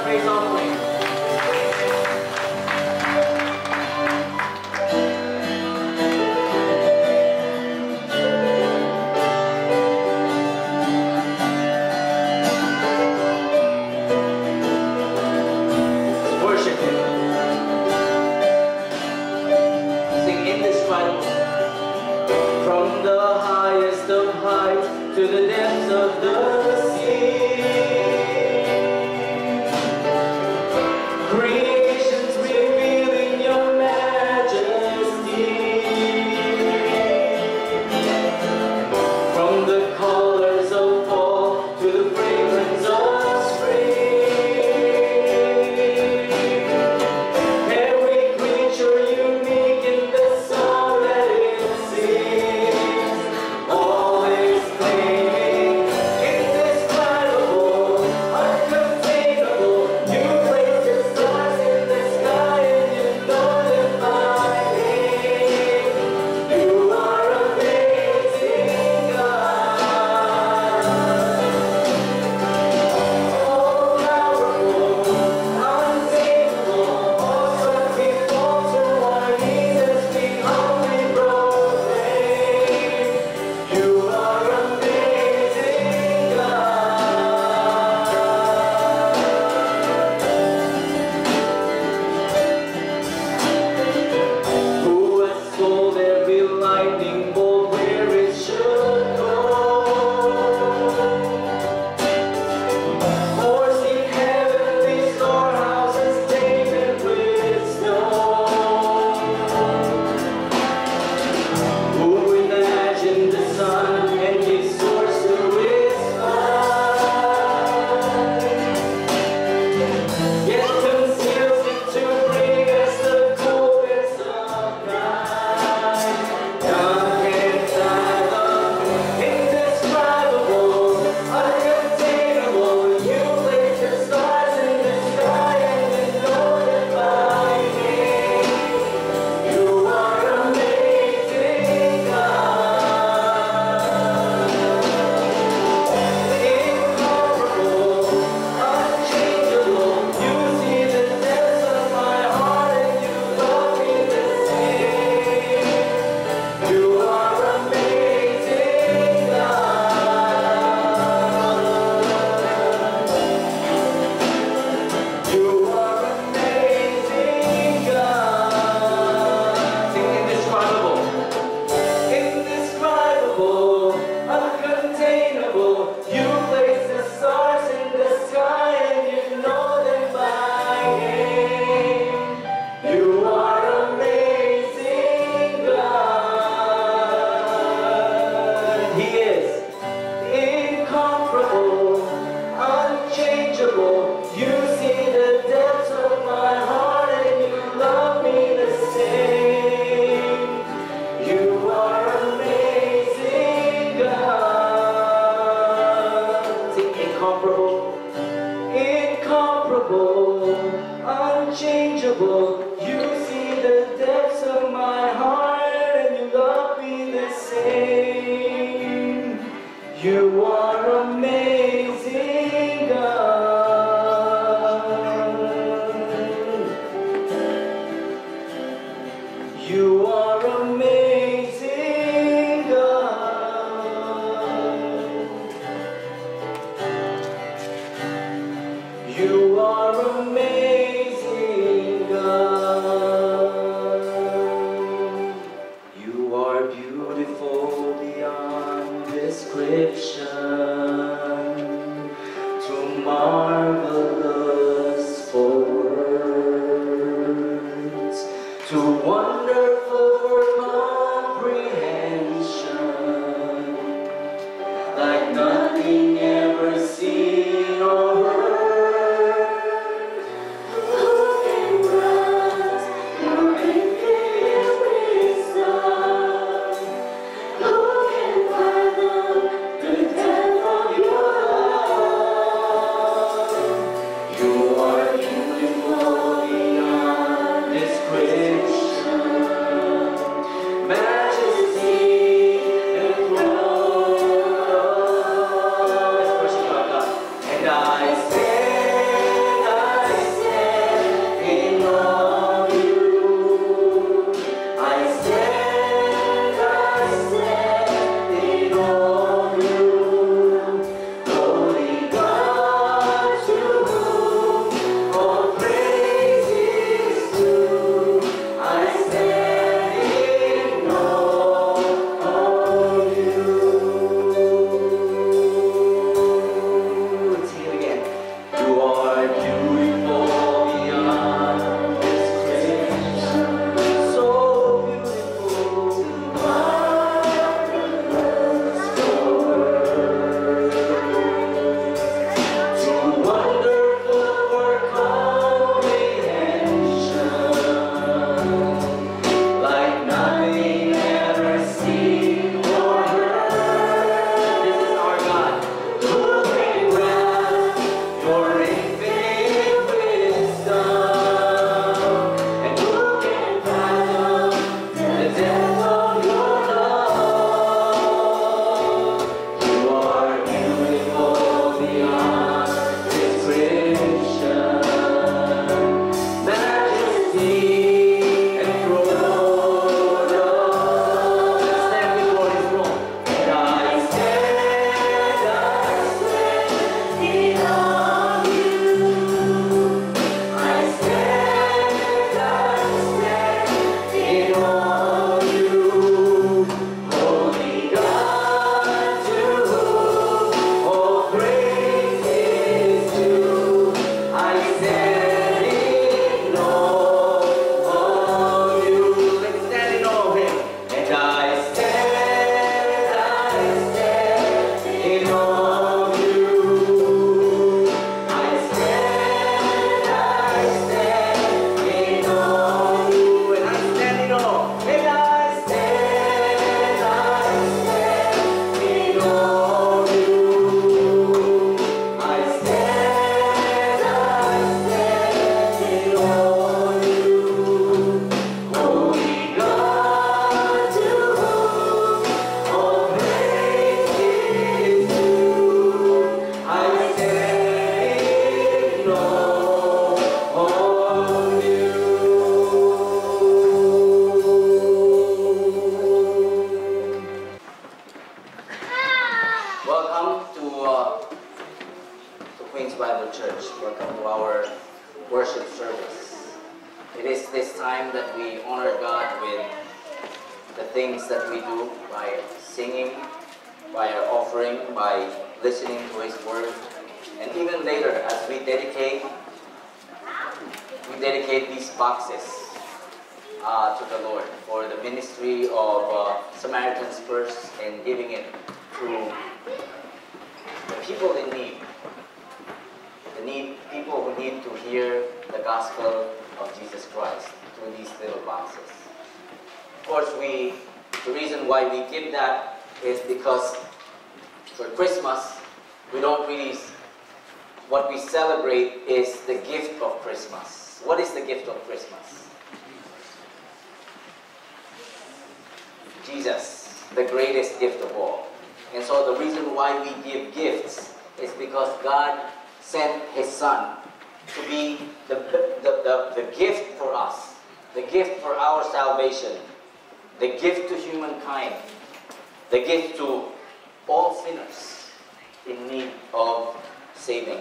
praise offering. Worship Him. Sing indescribable. From the highest of heights to the depths of the sea. Creation's revealing your majesty. From the colors of fall to the fragrance of spring. Every creature unique in the song that it sings. Always claiming, indescribable, uncontainable. You place your stars in the sky and you know them by name. You are amazing, God. All powerful, untamable, awesome, we fall to our knees as we humbly proclaim. You are amazing, God. Who has told every lightning bolt where it should go? Or seen heavenly storehouses taken with stone? Who imagined the sun and gave source to its light? Yet conceals it to bring us the coolness of night. None can fathom, indescribable, uncontainable. You place your stars in the sky and you know them by name. You are amazing, God. Incomparable, unchangeable. You see the depths of my heart and you love me the same. You are amazing, God. You are amazing, God. Sing indescribable. Indescribable, uncontainable. You place the stars in the sky and you know them by name. You are amazing, God. He is incomparable, unchangeable. You see the depths of my heart and you love me the same. You are amazing, God. Sing incomparable, incomparable, unchangeable. You see the depths of my heart and you love me the same. You are amazing, God. You are amazing, God. You are amazing, God. service. It is this time that we honor God with the things that we do by singing, by our offering, by listening to His Word, and even later as we dedicate these boxes to the Lord for the ministry of Samaritan's Purse and giving it to the people in need. People who need to hear the gospel of Jesus Christ through these little boxes. Of course, the reason why we give that is because for Christmas, what we celebrate is the gift of Christmas. What is the gift of Christmas? Jesus, the greatest gift of all. And so the reason why we give gifts is because God sent His Son to be the gift for us, the gift for our salvation, the gift to humankind, the gift to all sinners in need of saving.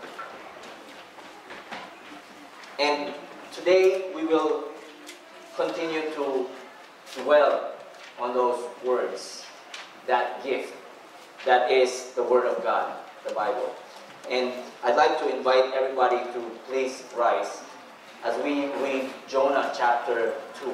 And today we will continue to dwell on those words, that gift, that is the Word of God, the Bible. And I'd like to invite everybody to please rise as we read Jonah chapter 2.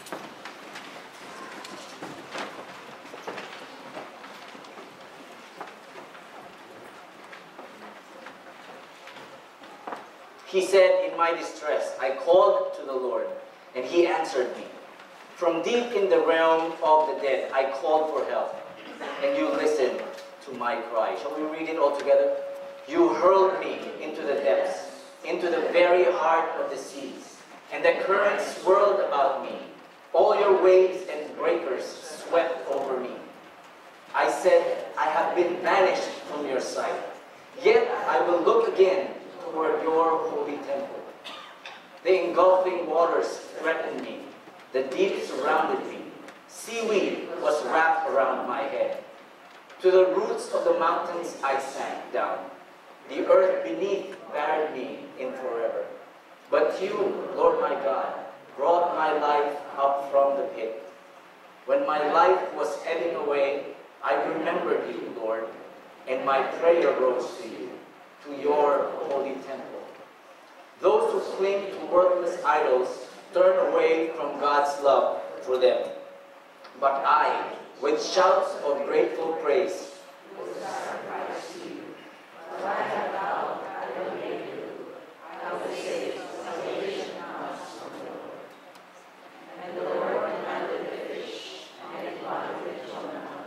He said, "In my distress, I called to the Lord, and He answered me. From deep in the realm of the dead, I called for help, and You listened to my cry." Shall we read it all together? "You hurled me into the depths, into the very heart of the seas, and the currents swirled about me. All Your waves and breakers swept over me. I said, I have been banished from Your sight, yet I will look again toward Your holy temple. The engulfing waters threatened me. The deep surrounded me. Seaweed was wrapped around my head. To the roots of the mountains I sank down. The earth beneath buried me in forever. But You, Lord my God, brought my life up from the pit. When my life was ebbing away, I remembered You, Lord, and my prayer rose to You, to Your holy temple. Those who cling to worthless idols turn away from God's love for them. But I, with shouts of grateful praise, will sacrifice to You. For I have vowed I will make You. I will save salvation comes from the Lord. And the Lord commanded the fish, and it vomited Jonah.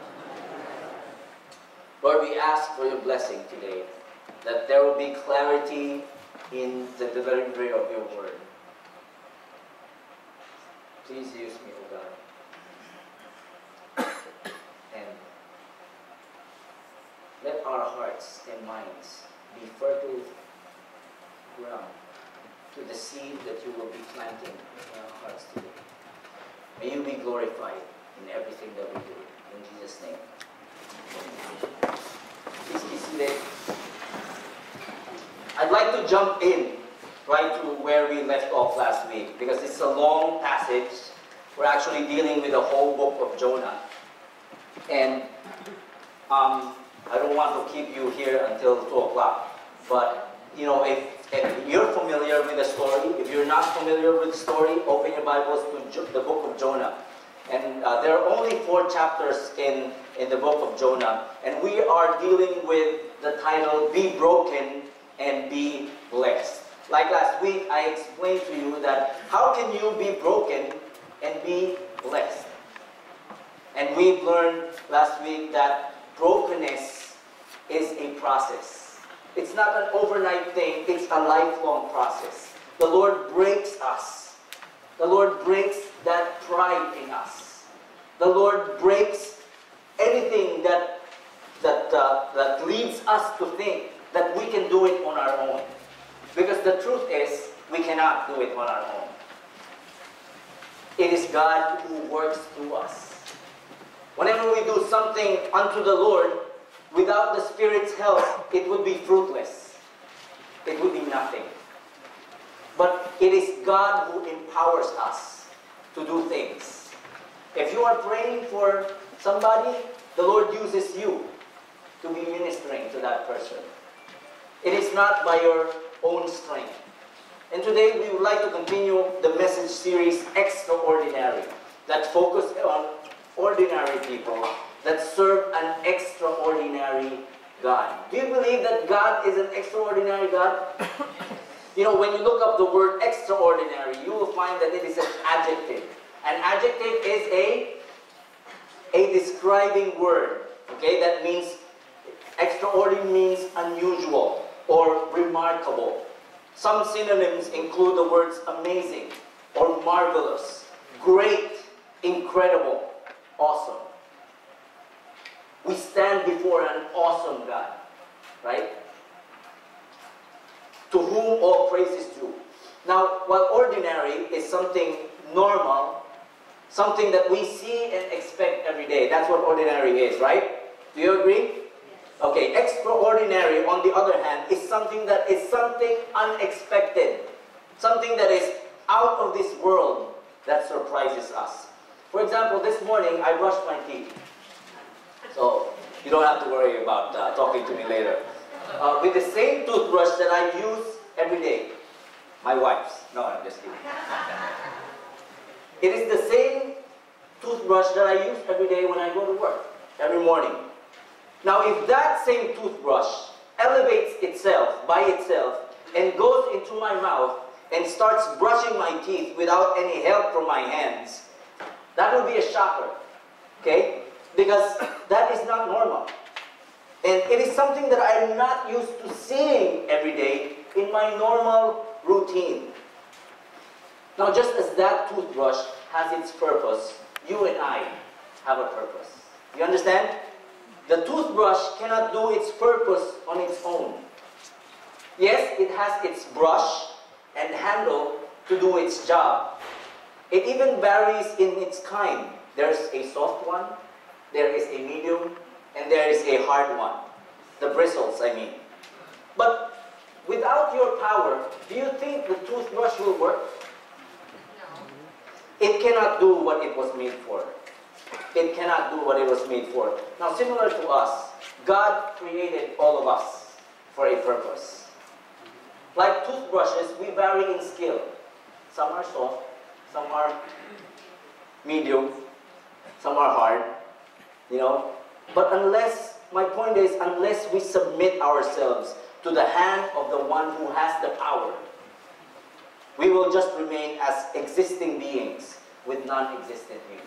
Lord, we ask for Your blessing today, that there will be clarity in the delivery of Your word. Please use me, O God. And let our hearts and minds be fertile ground to the seed that You will be planting in our hearts today. May You be glorified in everything that we do. In Jesus' name. Please be seated. I'd like to jump in right to where we left off last week, because it's a long passage. We're actually dealing with the whole book of Jonah. And I don't want to keep you here until 2 o'clock. But, if you're familiar with the story, if you're not familiar with the story, open your Bibles to the book of Jonah. And there are only 4 chapters in the book of Jonah. And we are dealing with the title, Be Broken and Be Blessed. Like last week, I explained to you that how can you be broken and be blessed? And we've learned last week that brokenness is a process. It's not an overnight thing, it's a lifelong process. The Lord breaks us. The Lord breaks that pride in us. The Lord breaks anything that leads us to think that we can do it on our own. Because the truth is, we cannot do it on our own. It is God who works through us. Whenever we do something unto the Lord, without the Spirit's help, it would be fruitless. It would be nothing. but it is God who empowers us to do things. If you are praying for somebody, the Lord uses you to be ministering to that person. It is not by your own strength. And today we would like to continue the message series, Extraordinary, that focuses on ordinary people that serve an extraordinary God. Do you believe that God is an extraordinary God? You know, when you look up the word extraordinary, you will find that it is an adjective. An adjective is a describing word. Okay, that means extraordinary means unusual or remarkable. Some synonyms include the words amazing or marvelous, great, incredible, awesome. We stand before an awesome God, right? To whom all praise is due. Now, while ordinary is something normal, something that we see and expect every day, that's what ordinary is, right? Do you agree? Okay, extraordinary, on the other hand, is something that is something unexpected. Something that is out of this world that surprises us. For example, this morning, I brushed my teeth. So, you don't have to worry about talking to me later. With the same toothbrush that I use every day. My wife's. No, I'm just kidding. It is the same toothbrush that I use every day when I go to work, every morning. Now, if that same toothbrush elevates itself by itself and goes into my mouth and starts brushing my teeth without any help from my hands, that would be a shocker, okay? Because that is not normal. And it is something that I am not used to seeing every day in my normal routine. Now, just as that toothbrush has its purpose, you and I have a purpose. You understand? The toothbrush cannot do its purpose on its own. Yes, it has its brush and handle to do its job. It even varies in its kind. There's a soft one, there is a medium, and there is a hard one. The bristles, I mean. But without your power, do you think the toothbrush will work? No. It cannot do what it was made for. It cannot do what it was made for. Now, similar to us, God created all of us for a purpose. Like toothbrushes, we vary in skill. Some are soft, some are medium, some are hard, you know. But my point is, unless we submit ourselves to the hand of the one who has the power, we will just remain as existing beings with non-existent use.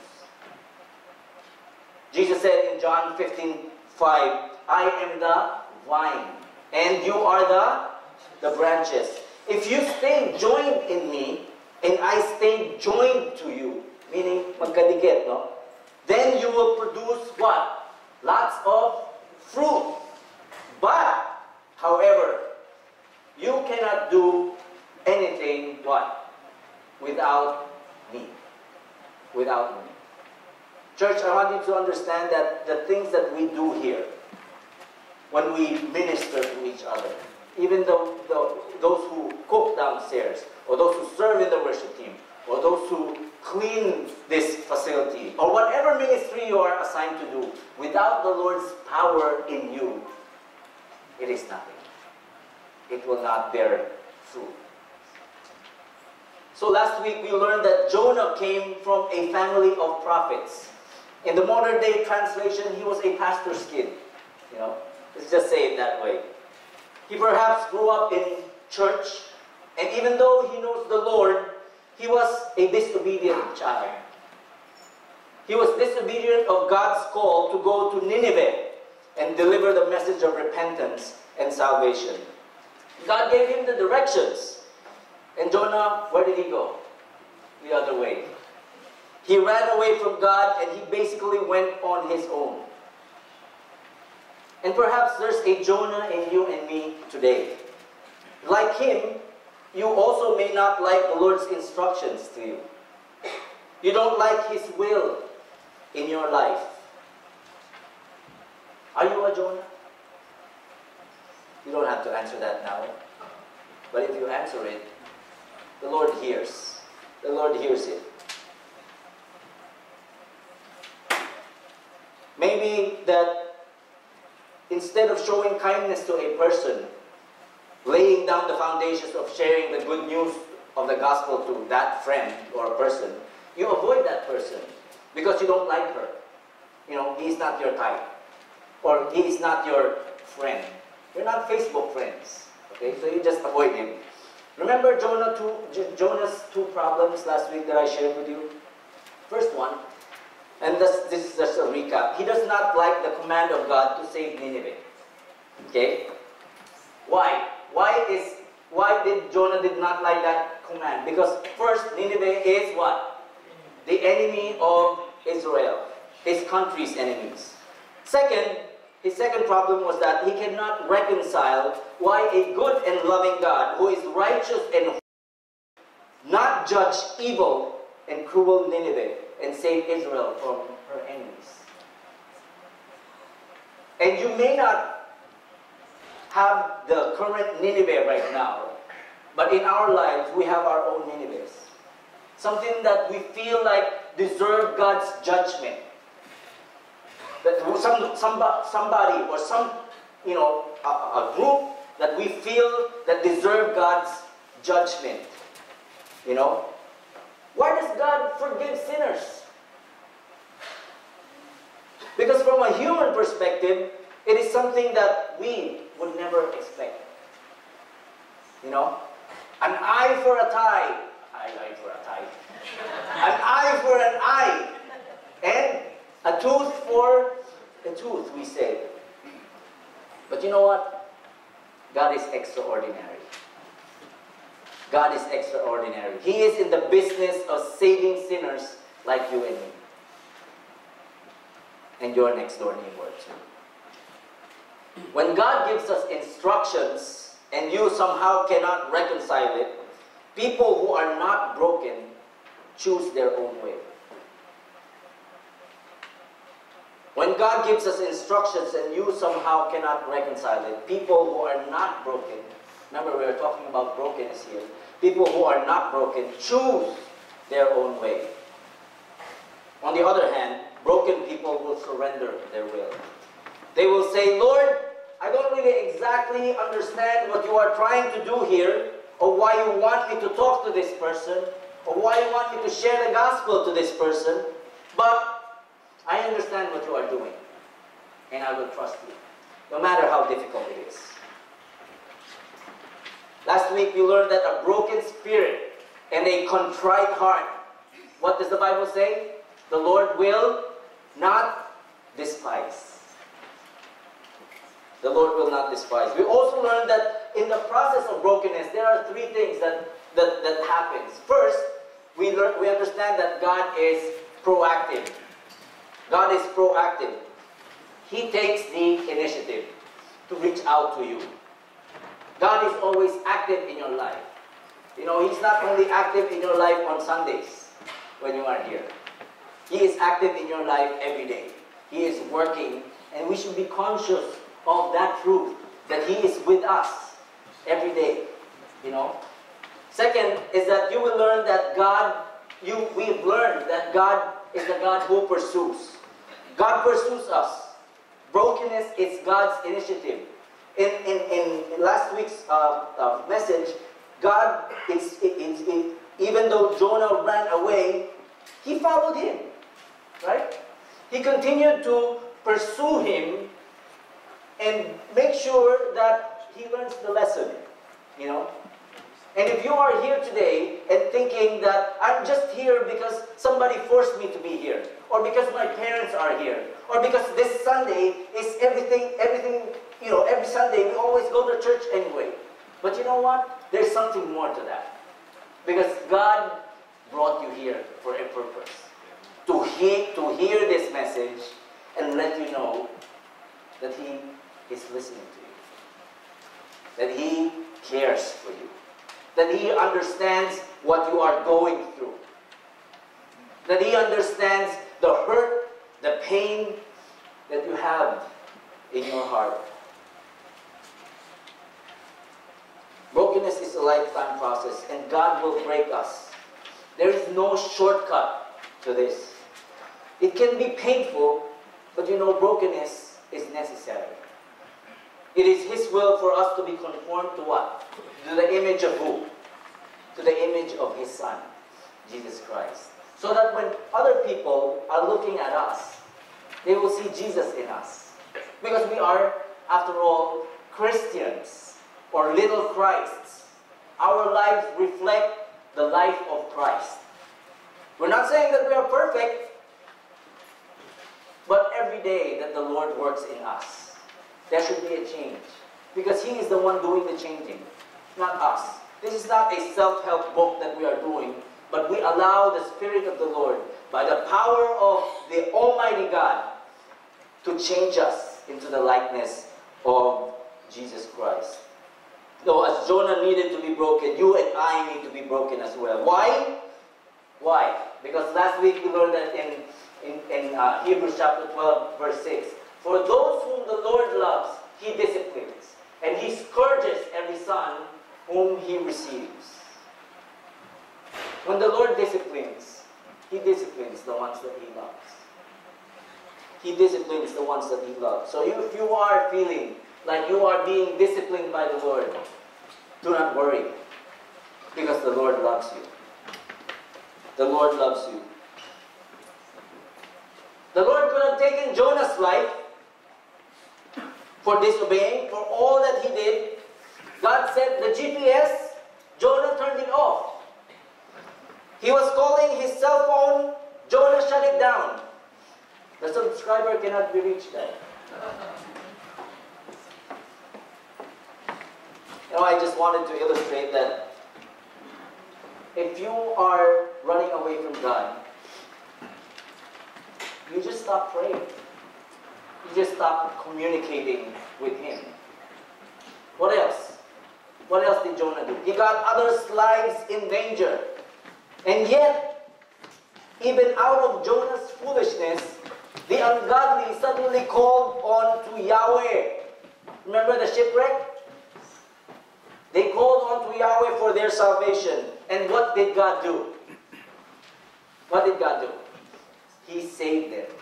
Jesus said in John 15:5, I am the vine, and you are the branches. If you stay joined in me, and I stay joined to you, meaning magkadikit, no? Then you will produce what? Lots of fruit. But, however, you cannot do anything, what? Without me. Without me. Church, I want you to understand that the things that we do here, when we minister to each other, even those who cook downstairs, or those who serve in the worship team, or those who clean this facility, or whatever ministry you are assigned to do, without the Lord's power in you, it is nothing. It will not bear fruit. So last week we learned that Jonah came from a family of prophets. In the modern day translation, he was a pastor's kid. You know, let's just say it that way. He perhaps grew up in church, and even though he knows the Lord, he was a disobedient child. He was disobedient of God's call to go to Nineveh and deliver the message of repentance and salvation. God gave him the directions. And Jonah, where did he go? The other way. He ran away from God, and he basically went on his own. And perhaps there's a Jonah in you and me today. Like him, you also may not like the Lord's instructions to you. You don't like His will in your life. Are you a Jonah? You don't have to answer that now. But if you answer it, the Lord hears. The Lord hears it. Maybe that instead of showing kindness to a person, laying down the foundations of sharing the good news of the gospel to that friend or person, you avoid that person because you don't like her. You know, he's not your type. Or he's not your friend. You're not Facebook friends. Okay, so you just avoid him. Remember Jonah's two problems last week that I shared with you? First one, and this is just a recap. He does not like the command of God to save Nineveh. Okay? Why? Why did Jonah did not like that command? Because first, Nineveh is what? The enemy of Israel. His country's enemies. Second, his second problem was that he cannot reconcile why a good and loving God, who is righteous and not judge evil and cruel Nineveh and save Israel from her enemies. And you may not have the current Nineveh right now, but in our lives we have our own Ninevehs. Something that we feel like deserve God's judgment. That somebody or some, a group that we feel that deserve God's judgment. Why does God forgive sinners? Because from a human perspective, it is something that we would never expect. An eye for a tie. Eye for a tie. An eye for an eye. And a tooth for a tooth, we say. But you know what? God is extraordinary. God is extraordinary. He is in the business of saving sinners like you and me. And your next door neighbor too. When God gives us instructions and you somehow cannot reconcile it, people who are not broken choose their own way. When God gives us instructions and you somehow cannot reconcile it, people who are not broken, remember we are talking about brokenness here, people who are not broken choose their own way. On the other hand, broken people will surrender their will. They will say, Lord, I don't really exactly understand what you are trying to do here, or why you want me to talk to this person, or why you want me to share the gospel to this person, but I understand what you are doing, and I will trust you, no matter how difficult it is. Last week we learned that a broken spirit and a contrite heart, what does the Bible say? The Lord will not despise. The Lord will not despise. We also learned that in the process of brokenness, there are three things that happens. First, we understand that God is proactive. God is proactive. He takes the initiative to reach out to you. God is always active in your life. He's not only active in your life on Sundays when you are here. He is active in your life every day. He is working, and we should be conscious of that truth, that He is with us every day. Second is that you will learn that we've learned that God is the God who pursues. God pursues us. Brokenness is God's initiative. In last week's message, God, even though Jonah ran away, he followed him. Right? He continued to pursue him and make sure that he learns the lesson. And if you are here today and thinking that I'm just here because somebody forced me to be here, or because my parents are here, or because this Sunday is everything, every Sunday we always go to church anyway. But you know what? There's something more to that. Because God brought you here for a purpose. To hear this message and let you know that He is listening to you. That He cares for you. That He understands what you are going through. That He understands the hurt, the pain that you have in your heart. Brokenness is a lifetime process, and God will break us. There is no shortcut to this. It can be painful, but you know, brokenness is necessary. It is His will for us to be conformed to what? To the image of who? To the image of His Son, Jesus Christ. So that when other people are looking at us, they will see Jesus in us. Because we are, after all, Christians or little Christs. Our lives reflect the life of Christ. We're not saying that we are perfect, but every day that the Lord works in us, there should be a change. Because He is the one doing the changing, not us. This is not a self-help book that we are doing, but we allow the Spirit of the Lord, by the power of the Almighty God, to change us into the likeness of Jesus Christ. So as Jonah needed to be broken, you and I need to be broken as well. Why? Why? Because last week we learned that in Hebrews chapter 12, verse 6. For those whom the Lord loves, He disciplines, and He scourges every son whom He receives. When the Lord disciplines, He disciplines the ones that He loves. He disciplines the ones that He loves. So if you are feeling like you are being disciplined by the Lord, do not worry, because the Lord loves you. The Lord loves you. The Lord could have taken Jonah's life for disobeying, for all that he did. God said the GPS, Jonah turned it off. He was calling his cell phone, Jonah shut it down. The subscriber cannot be reached there. You know, I just wanted to illustrate that if you are running away from God, you just stop praying. You just stop communicating with Him. What else? What else did Jonah do? He got others' lives in danger. And yet, even out of Jonah's foolishness, the ungodly suddenly called on to Yahweh. Remember the shipwreck? They called on to Yahweh for their salvation. And what did God do? What did God do? He saved them.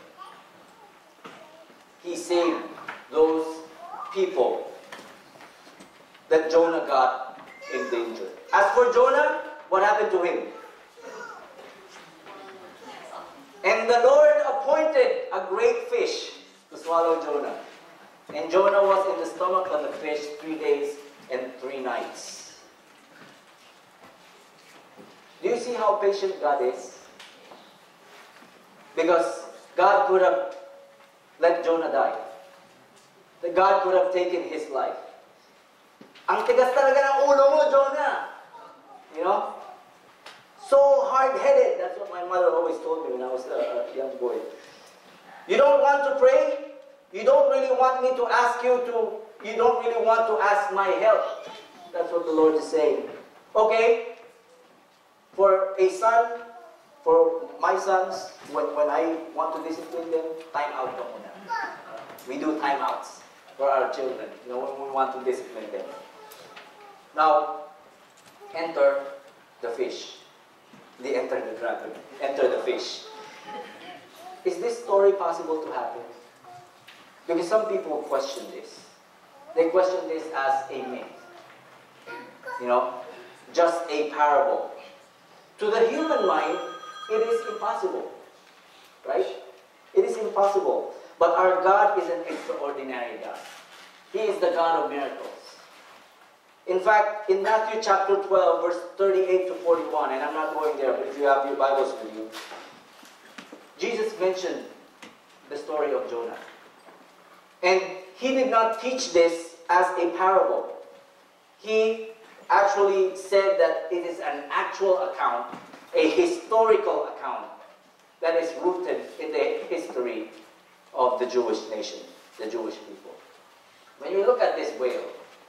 He saved those people that Jonah got in danger. As for Jonah, what happened to him? And the Lord appointed a great fish to swallow Jonah. And Jonah was in the stomach of the fish 3 days and 3 nights. Do you see how patient God is? Because God could have let Jonah die. That God could have taken his life. Ang tigas talaga ng ulo mo, Jonah. You know? So hard-headed. That's what my mother always told me when I was a young boy. You don't want to pray? You don't really want me to ask you to, you don't really want to ask my help. That's what the Lord is saying. Okay? For a son, for my sons, when I want to discipline them, time out ka muna. We do time outs for our children, you know, when we want to discipline them. Now, enter the fish. They enter the dragon. Enter the fish. Is this story possible to happen? Because some people question this. They question this as a myth. You know, just a parable. To the human mind, it is impossible. Right? It is impossible. But our God is an extraordinary God. He is the God of miracles. In fact, in Matthew chapter 12, verse 38 to 41, and I'm not going there, but if you have your Bibles with you, Jesus mentioned the story of Jonah. And He did not teach this as a parable. He actually said that it is an actual account, a historical account, that is rooted in the history of the Jewish nation, the Jewish people. When you look at this whale,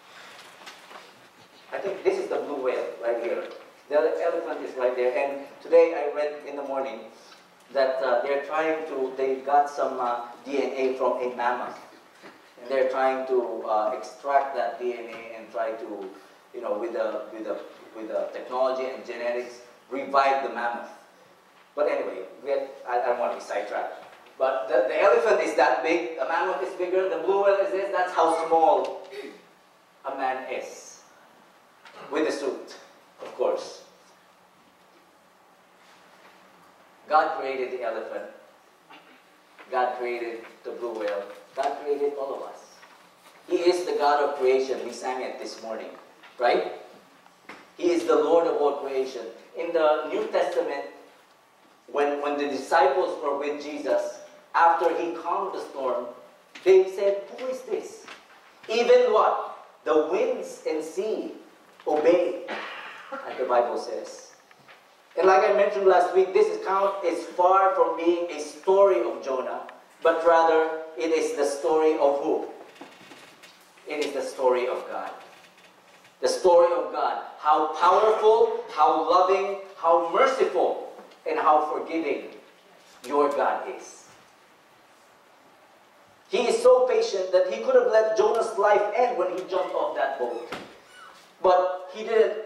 I think this is the blue whale right here. The elephant is right there. And today I read in the morning that they got some DNA from a mammoth. And they're trying to extract that DNA and try to with the technology and genetics, revive the mammoth. But anyway, I don't want to be sidetracked. But the elephant is that big, the mammoth is bigger, the blue whale is this, that's how small a man is. With a suit, of course. God created the elephant. God created the blue whale. God created all of us. He is the God of creation. We sang it this morning, right? He is the Lord of all creation. In the New Testament, when the disciples were with Jesus, after he calmed the storm, they said, "Who is this? Even what? The winds and sea obey," as the Bible says. And like I mentioned last week, this account is far from being a story of Jonah, but rather it is the story of who? It is the story of God. The story of God. How powerful, how loving, how merciful, and how forgiving your God is. He is so patient that he could have let Jonah's life end when he jumped off that boat. But he didn't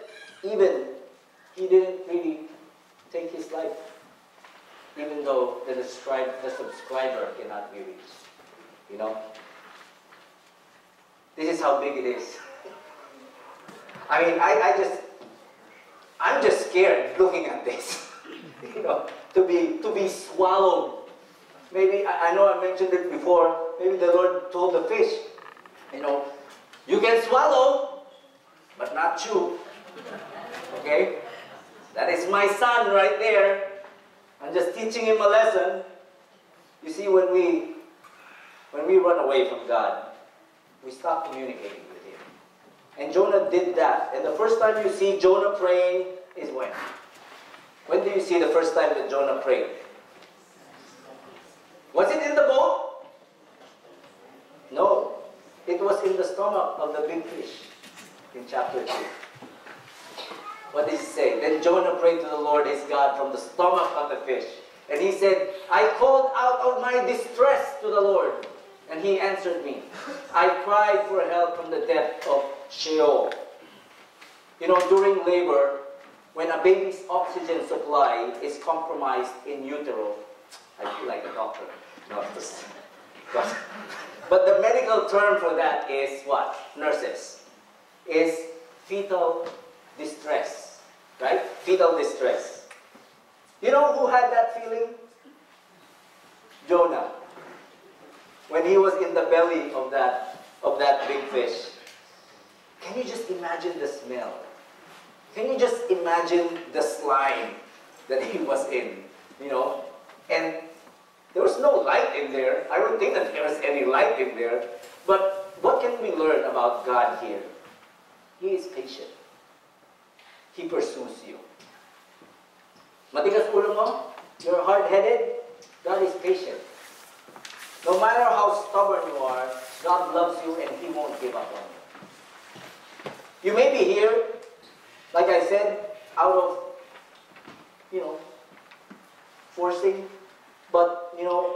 really take his life, even though the subscriber cannot be reached. You know? This is how big it is. I mean, I'm just scared looking at this. You know, to be swallowed. Maybe, I know I mentioned it before, maybe the Lord told the fish, you know, you can swallow, but not chew. Okay? That is my son right there. I'm just teaching him a lesson. You see, when we run away from God, we stop communicating with him. And Jonah did that. And the first time you see Jonah praying is when? When do you see the first time that Jonah prayed? Was it in the boat? No. It was in the stomach of the big fish in chapter 2. What did he say? Then Jonah prayed to the Lord his God from the stomach of the fish. And he said, I called out of my distress to the Lord, and he answered me. I cried for help from the depth of Sheol. You know, during labor, when a baby's oxygen supply is compromised in utero, I feel like a doctor. No, but the medical term for that is what? Nurses. Is fetal distress. Right? Fetal distress. You know who had that feeling? Jonah. When he was in the belly of that big fish. Can you just imagine the smell? Can you just imagine the slime that he was in? You know? And there was no light in there. I don't think that there was any light in there. But what can we learn about God here? He is patient. He pursues you. Matigas ulo mo? You're hard-headed? God is patient. No matter how stubborn you are, God loves you and He won't give up on you. You may be here, like I said, out of, you know, forcing, but, you know,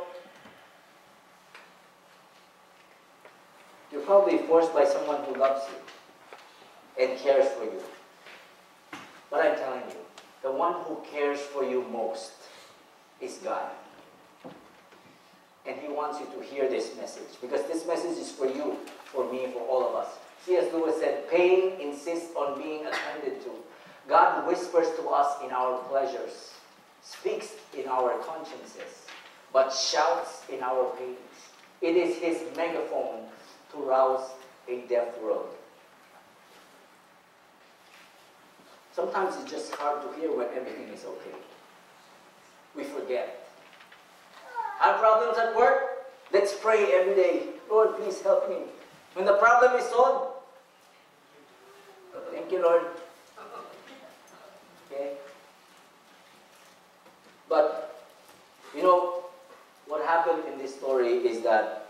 you're probably forced by someone who loves you and cares for you. But I'm telling you, the one who cares for you most is God. And He wants you to hear this message, because this message is for you, for me, for all of us. C.S. Lewis said, pain insists on being attended to. God whispers to us in our pleasures, speaks in our consciences, but shouts in our pains. It is His megaphone to rouse a deaf world. Sometimes it's just hard to hear when everything is okay. We forget. Have problems at work? Let's pray every day. Lord, please help me. When the problem is solved, thank you, Lord. Okay? But, you know, what happened in this story is that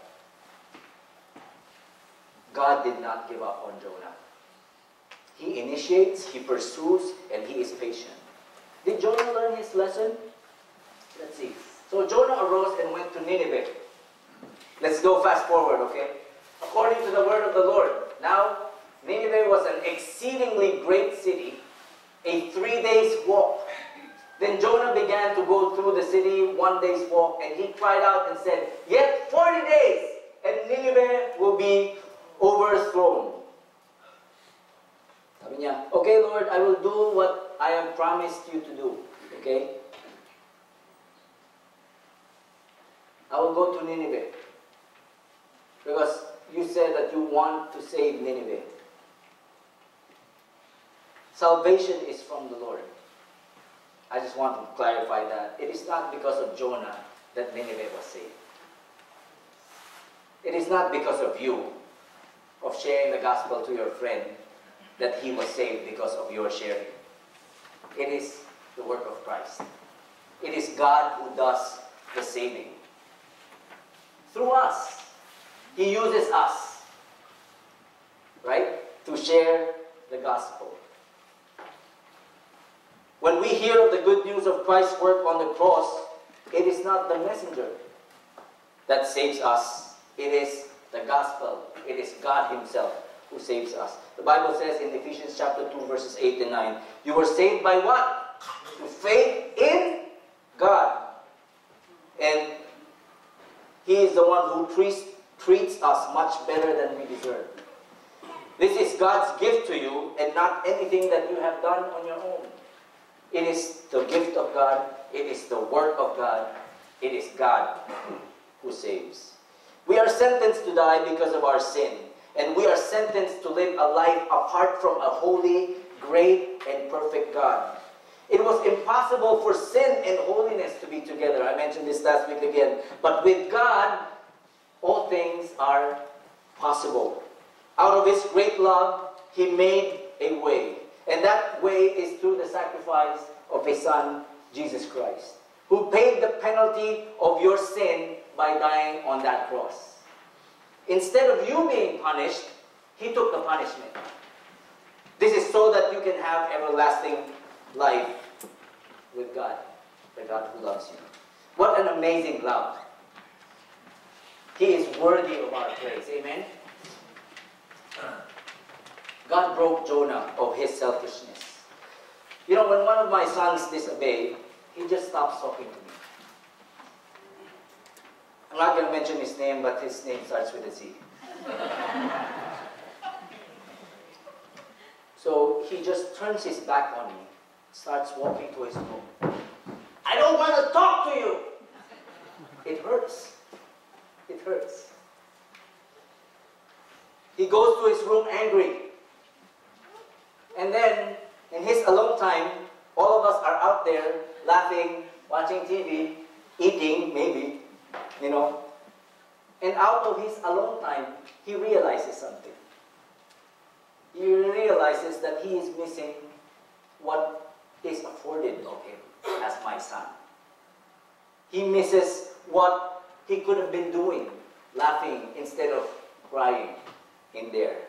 God did not give up on Jonah. He initiates, He pursues, and He is patient. Did Jonah learn his lesson? Let's see. So Jonah arose and went to Nineveh. Let's go fast forward, okay? According to the word of the Lord. Now, Nineveh was an exceedingly great city, a 3 days walk. Then Jonah began to go through the city 1 day's walk, and he cried out and said, "Yet 40 days, and Nineveh will be overthrown." Sabi niya, "Okay, Lord, I will do what I have promised you to do." Okay? I will go to Nineveh. Because you said that you want to save Nineveh. Salvation is from the Lord. I just want to clarify that. It is not because of Jonah that Nineveh was saved. It is not because of you, of sharing the gospel to your friend, that he was saved because of your sharing. It is the work of Christ. It is God who does the saving. Through us. He uses us, right, to share the gospel. When we hear of the good news of Christ's work on the cross, it is not the messenger that saves us. It is the gospel. It is God Himself who saves us. The Bible says in Ephesians chapter 2, verses 8 and 9, you were saved by what? Through faith in God. And He is the one who treats us much better than we deserve. This is God's gift to you and not anything that you have done on your own. It is the gift of God. It is the work of God. It is God who saves. We are sentenced to die because of our sin. And we are sentenced to live a life apart from a holy, great, and perfect God. It was impossible for sin and holiness to be together. I mentioned this last week again. But with God, all things are possible. Out of His great love, He made a way. And that way is through the sacrifice of His Son, Jesus Christ, who paid the penalty of your sin by dying on that cross. Instead of you being punished, He took the punishment. This is so that you can have everlasting life with God, the God who loves you. What an amazing love. He is worthy of our praise. Amen? God broke Jonah of his selfishness. You know, when one of my sons disobeyed, he just stops talking to me. I'm not going to mention his name, but his name starts with a Z. So he just turns his back on me, starts walking to his room. I don't want to talk to you. It hurts. It hurts. He goes to his room angry. And then, in his alone time, all of us are out there laughing, watching TV, eating, maybe, you know. And out of his alone time, he realizes something. He realizes that he is missing what is afforded of him as my son. He misses what he could have been doing, laughing instead of crying in there.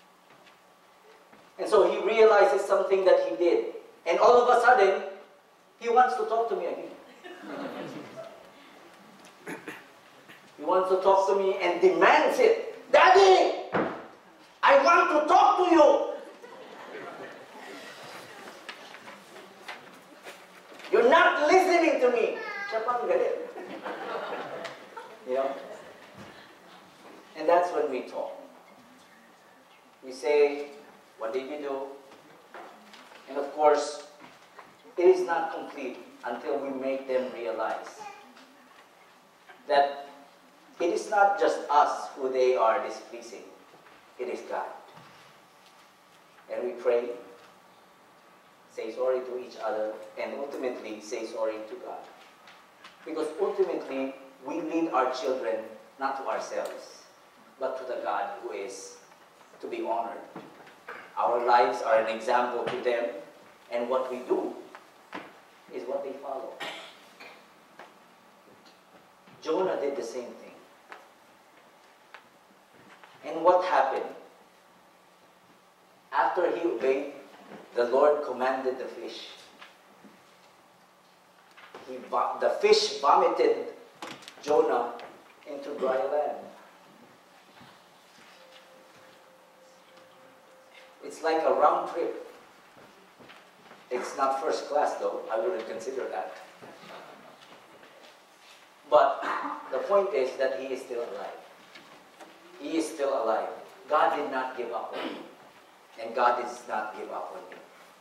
And so he realizes something that he did. And all of a sudden, he wants to talk to me again. He wants to talk to me and demands it. Daddy, I want to talk to you. You're not listening to me. Siya pang galit. You know? And that's when we talk. We say, what did you do? And of course, it is not complete until we make them realize that it is not just us who they are displeasing. It is God. And we pray, say sorry to each other, and ultimately say sorry to God. Because ultimately, we lead our children not to ourselves, but to the God who is to be honored. Our lives are an example to them, and what we do is what they follow. Jonah did the same thing. And what happened? After he obeyed, the Lord commanded the fish. The fish vomited Jonah into dry land. It's like a round trip. It's not first class though, I wouldn't consider that. But the point is that he is still alive. He is still alive. God did not give up on him. And God does not give up on him.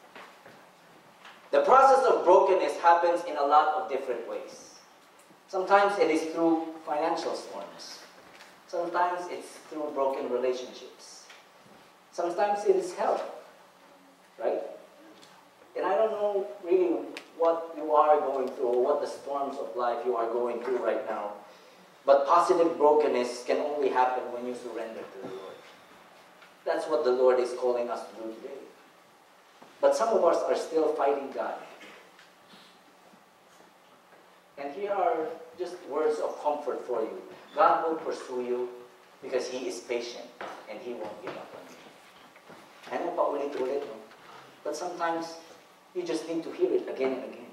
The process of brokenness happens in a lot of different ways. Sometimes it is through financial storms. Sometimes it's through broken relationships. Sometimes it is health, right? And I don't know really what you are going through or what the storms of life you are going through right now. But positive brokenness can only happen when you surrender to the Lord. That's what the Lord is calling us to do today. But some of us are still fighting God. And here are just words of comfort for you. God will pursue you because He is patient and He won't give up on you. I know paulit-ulit, no? But sometimes you just need to hear it again and again.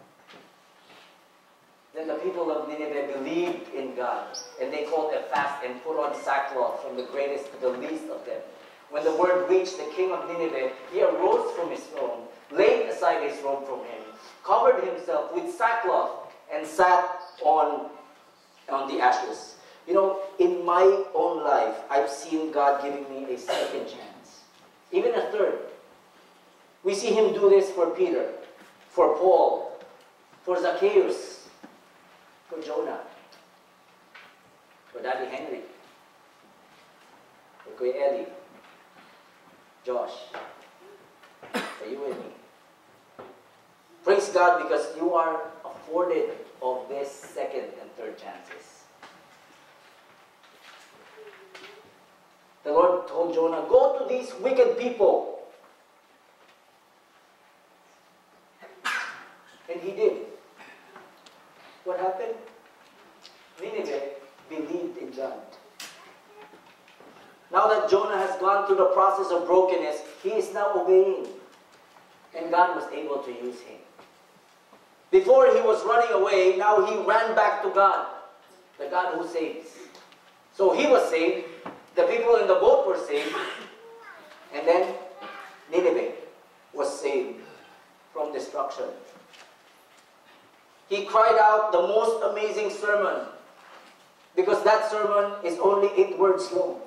Then the people of Nineveh believed in God, and they called a fast and put on sackcloth from the greatest to the least of them. When the word reached the king of Nineveh, he arose from his throne, laid aside his robe from him, covered himself with sackcloth, and sat on the ashes. You know, in my own life, I've seen God giving me a second chance, even a third. We see Him do this for Peter, for Paul, for Zacchaeus, for Jonah, for Daddy Henry, for Kuya Ellie, Josh, for you and me. Praise God because you are afforded of this second and third chances. The Lord told Jonah, go to these wicked people. And he did. What happened? Nineveh believed in God. Now that Jonah has gone through the process of brokenness, he is now obeying. And God was able to use him. Before he was running away, now he ran back to God, the God who saves. So he was saved, the people in the boat were saved, and then Nineveh was saved from destruction. He cried out the most amazing sermon, because that sermon is only 8 words long.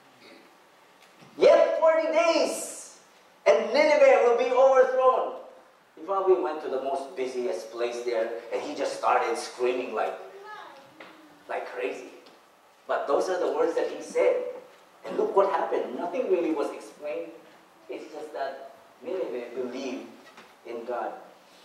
Yet 40 days, and Nineveh will be overthrown. He probably went to the most busiest place there, and he just started screaming like crazy. But those are the words that he said. And look what happened. Nothing really was explained. It's just that Nineveh believed in God.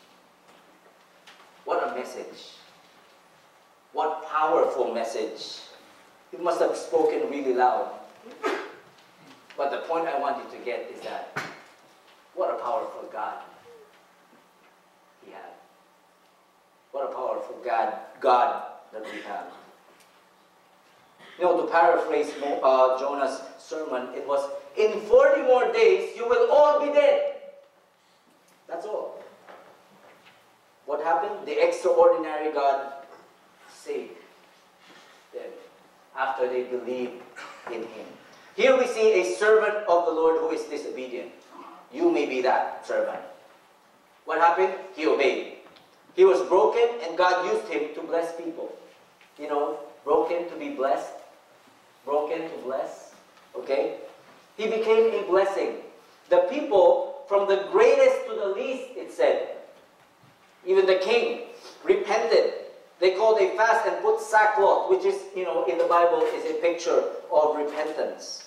What a message. What powerful message. He must have spoken really loud. But the point I want you to get is that what a powerful God He had. What a powerful God that we have. You know, to paraphrase Jonah's sermon, it was, in 40 more days, you will all be dead. That's all. What happened? The extraordinary God saved them after they believed in Him. Here we see a servant of the Lord who is disobedient. You may be that servant. What happened? He obeyed. He was broken and God used him to bless people. You know, broken to be blessed. Broken to bless. Okay? He became a blessing. The people, from the greatest to the least, it said, even the king, repented. They called a fast and put sackcloth, which is, you know, in the Bible is a picture of repentance.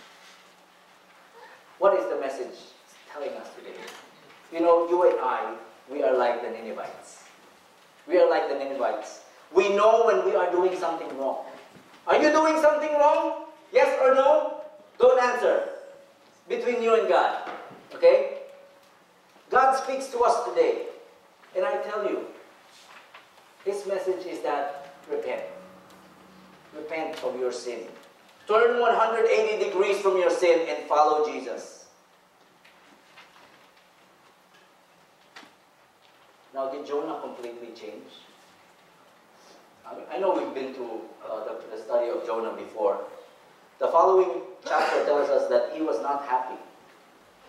What is the message telling us today? You know, you and I, we are like the Ninevites. We are like the Ninevites. We know when we are doing something wrong. Are you doing something wrong? Yes or no? Don't answer. Between you and God. Okay? God speaks to us today. And I tell you, His message is that repent. Repent of your sin. Turn 180 degrees from your sin and follow Jesus. Now, did Jonah completely change? I know we've been to the study of Jonah before. The following chapter tells us that he was not happy.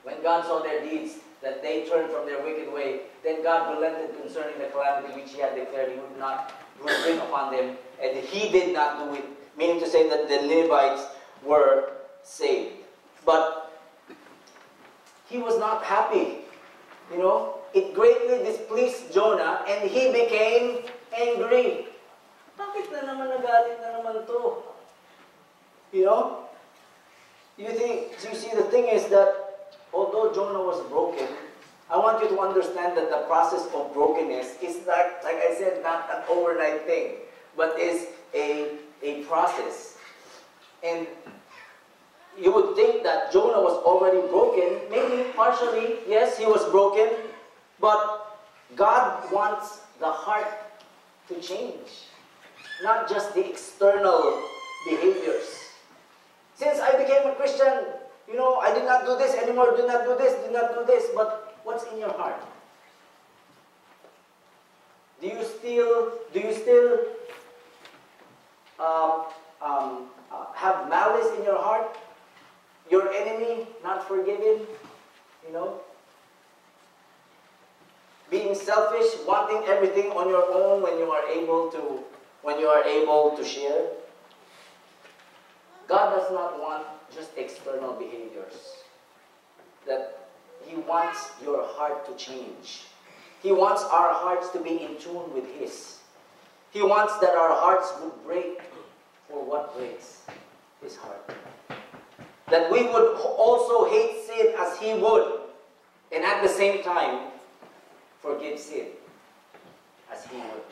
When God saw their deeds, that they turned from their wicked way, then God relented concerning the calamity which he had declared he would bring upon them, and he did not do it, meaning to say that the Ninevites were saved. But he was not happy. You know, it greatly displeased Jonah, and he became angry. Bakit na naman nagalit na naman to? You know? You see, the thing is that although Jonah was broken, I want you to understand that the process of brokenness is not, like I said, not an overnight thing, but is a process. And you would think that Jonah was already broken. Maybe partially, yes, he was broken. But God wants the heart to change, not just the external behaviors. Since I became a Christian, you know, I did not do this anymore, did not do this, did not do this. But what's in your heart? Do you still have malice in your heart? Your enemy not forgiven? You know? Being selfish, wanting everything on your own when you are able to share? God does not want just external behaviors. That He wants your heart to change. He wants our hearts to be in tune with His. He wants that our hearts would break for what breaks His heart. That we would also hate sin as He would, and at the same time, forgive sin as He would.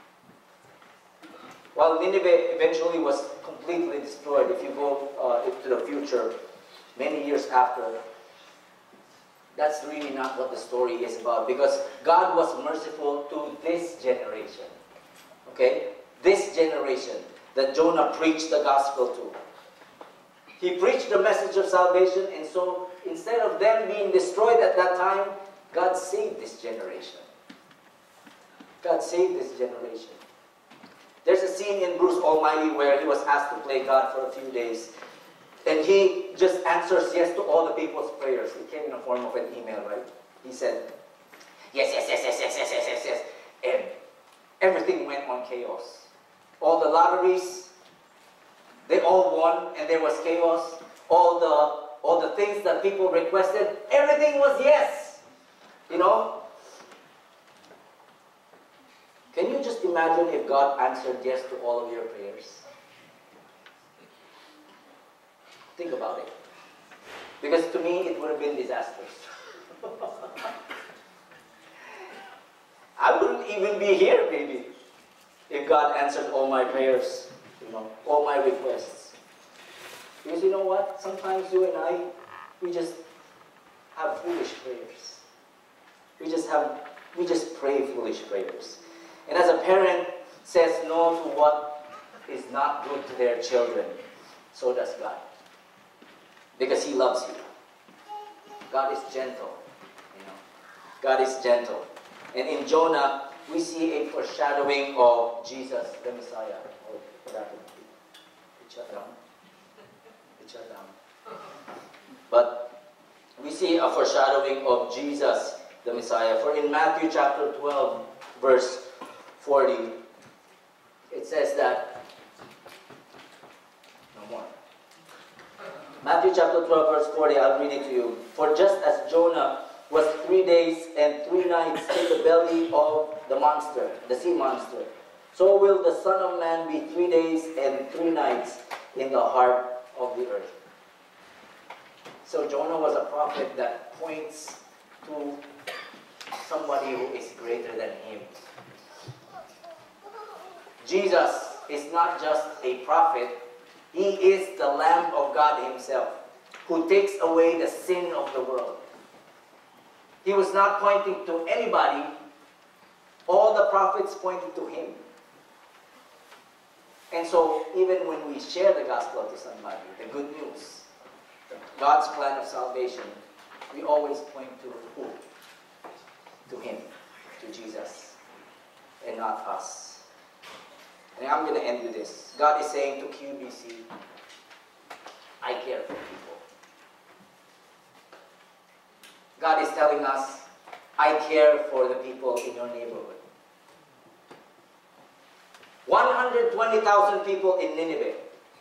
While Nineveh eventually was completely destroyed, if you go into the future, many years after, that's really not what the story is about, because God was merciful to this generation. Okay? This generation that Jonah preached the gospel to. He preached the message of salvation, and so instead of them being destroyed at that time, God saved this generation. God saved this generation. There's a scene in Bruce Almighty where he was asked to play God for a few days. And he just answers yes to all the people's prayers. It came in the form of an email, right? He said, yes, yes, yes, yes, yes, yes, yes, yes, yes. And everything went on chaos. All the lotteries, they all won, and there was chaos. All the things that people requested, everything was yes. You know? Can you just imagine if God answered yes to all of your prayers? Think about it. Because to me, it would have been disastrous. I wouldn't even be here, maybe, if God answered all my prayers, you know, all my requests. Because you know what? Sometimes you and I, we just have foolish prayers. We just pray foolish prayers. And as a parent says no to what is not good to their children, so does God. Because He loves you. God is gentle. You know. God is gentle. And in Jonah, we see a foreshadowing of Jesus, the Messiah. Oh, what happened? It shut down. It shut down. But we see a foreshadowing of Jesus, the Messiah. For in Matthew chapter 12, verse 40, it says that, no more. Matthew chapter 12, verse 40, I'll read it to you. For just as Jonah was 3 days and 3 nights in the belly of the monster, the sea monster, so will the Son of Man be 3 days and 3 nights in the heart of the earth. So Jonah was a prophet that points to somebody who is greater than him. Jesus is not just a prophet, He is the Lamb of God Himself, who takes away the sin of the world. He was not pointing to anybody. All the prophets pointed to Him. And so, even when we share the gospel to somebody, the good news, God's plan of salvation, we always point to who? To Him, to Jesus, and not us. And I'm going to end with this. God is saying to QBC, I care for people. God is telling us, I care for the people in your neighborhood. 120,000 people in Nineveh.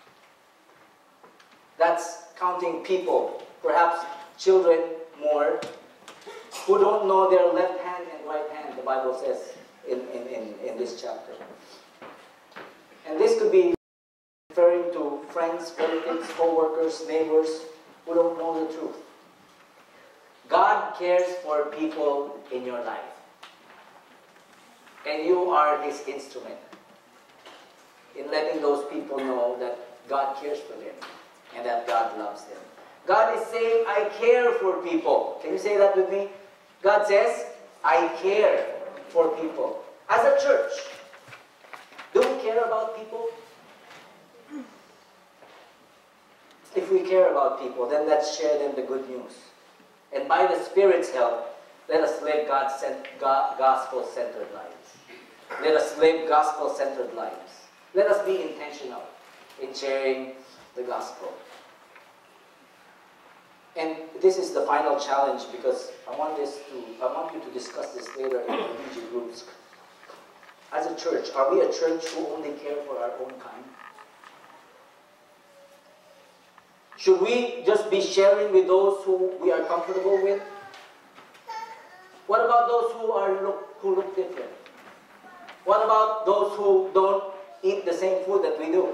That's counting people, perhaps children more, who don't know their left hand and right hand, the Bible says in this chapter. And this could be referring to friends, relatives, co-workers, neighbors who don't know the truth. God cares for people in your life. And you are His instrument in letting those people know that God cares for them and that God loves them. God is saying, I care for people. Can you say that with me? God says, I care for people. As a church, do we care about people? If we care about people, then let's share them the good news. And by the Spirit's help, let us live gospel-centered lives. Let us live gospel-centered lives. Let us be intentional in sharing the gospel. And this is the final challenge, because I want you to discuss this later in the PG groups. As a church, are we a church who only care for our own kind? Should we just be sharing with those who we are comfortable with? What about those who look different? What about those who don't eat the same food that we do?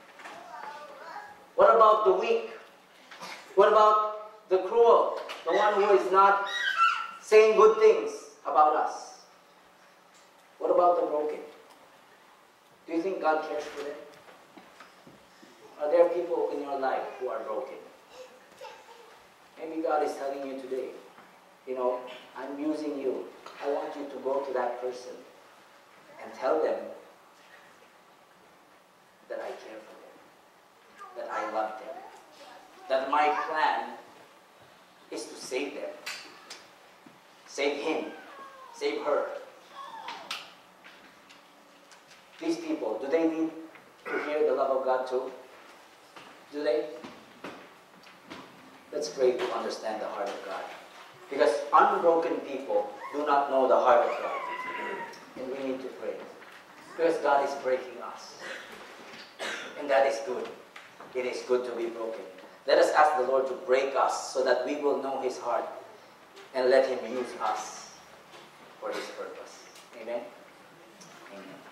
What about the weak? What about the cruel? The one who is not saying good things about us? What about the broken? Do you think God cares for them? Are there people in your life who are broken? Maybe God is telling you today, I'm using you. I want you to go to that person and tell them that I care for them, that I love them, that my plan is to save them. Save him, save her. These people, do they need to hear the love of God too? Do they? Let's pray to understand the heart of God. Because unbroken people do not know the heart of God. And we need to pray. Because God is breaking us. And that is good. It is good to be broken. Let us ask the Lord to break us so that we will know His heart and let Him use us for His purpose. Amen? Amen.